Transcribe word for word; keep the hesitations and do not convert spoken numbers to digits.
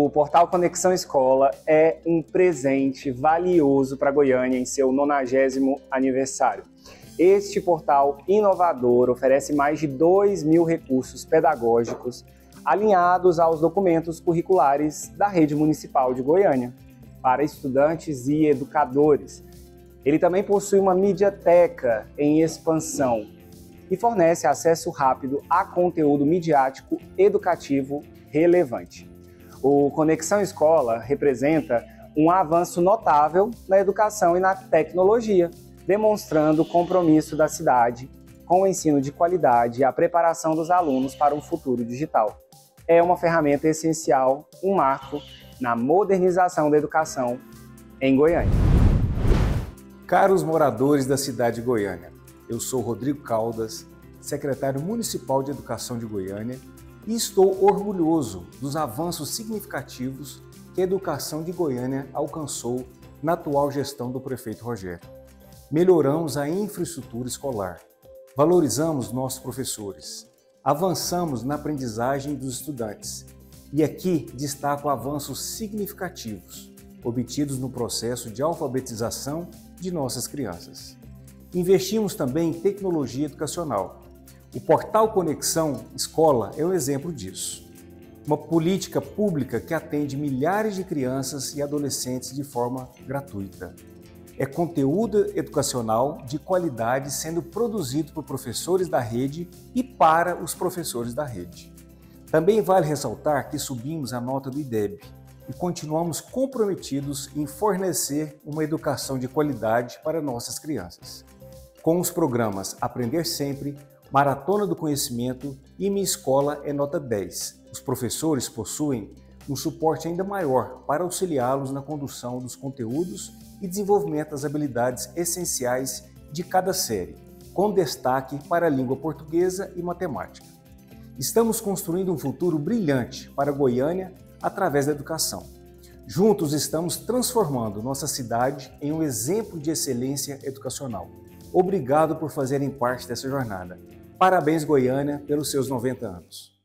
O portal Conexão Escola é um presente valioso para Goiânia em seu nonagésimo aniversário. Este portal inovador oferece mais de dois mil recursos pedagógicos alinhados aos documentos curriculares da rede municipal de Goiânia, para estudantes e educadores. Ele também possui uma mediateca em expansão e fornece acesso rápido a conteúdo midiático educativo relevante. O Conexão Escola representa um avanço notável na educação e na tecnologia, demonstrando o compromisso da cidade com o ensino de qualidade e a preparação dos alunos para um futuro digital. É uma ferramenta essencial, um marco na modernização da educação em Goiânia. Caros moradores da cidade de Goiânia, eu sou Rodrigo Caldas, secretário municipal de Educação de Goiânia, e estou orgulhoso dos avanços significativos que a educação de Goiânia alcançou na atual gestão do prefeito Rogério. Melhoramos a infraestrutura escolar, valorizamos nossos professores, avançamos na aprendizagem dos estudantes e aqui destaco avanços significativos obtidos no processo de alfabetização de nossas crianças. Investimos também em tecnologia educacional. O portal Conexão Escola é um exemplo disso. Uma política pública que atende milhares de crianças e adolescentes de forma gratuita. É conteúdo educacional de qualidade sendo produzido por professores da rede e para os professores da rede. Também vale ressaltar que subimos a nota do I D E B e continuamos comprometidos em fornecer uma educação de qualidade para nossas crianças. Com os programas Aprender Sempre, Maratona do Conhecimento e Minha Escola é Nota dez. Os professores possuem um suporte ainda maior para auxiliá-los na condução dos conteúdos e desenvolvimento das habilidades essenciais de cada série, com destaque para a língua portuguesa e matemática. Estamos construindo um futuro brilhante para Goiânia através da educação. Juntos estamos transformando nossa cidade em um exemplo de excelência educacional. Obrigado por fazerem parte dessa jornada. Parabéns, Goiânia, pelos seus noventa anos.